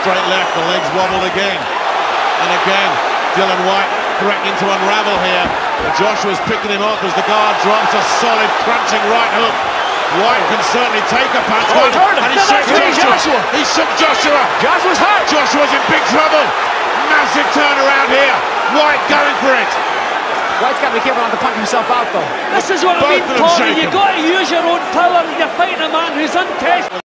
straight left, the legs wobbled again. And again, Dillian Whyte threatening to unravel here. And Joshua's picking him off as the guard drops a solid, crunching right hook. Whyte can certainly take a punch. Oh, he's hurt him. And he shook Joshua. He shook Joshua. Joshua's hurt. Joshua's in big trouble. Massive turnaround here. Whyte going for it. Whyte's got to be careful not to punch himself out, though. This is what I mean, Tony. You've got to use your own power when you're fighting a man who's untested.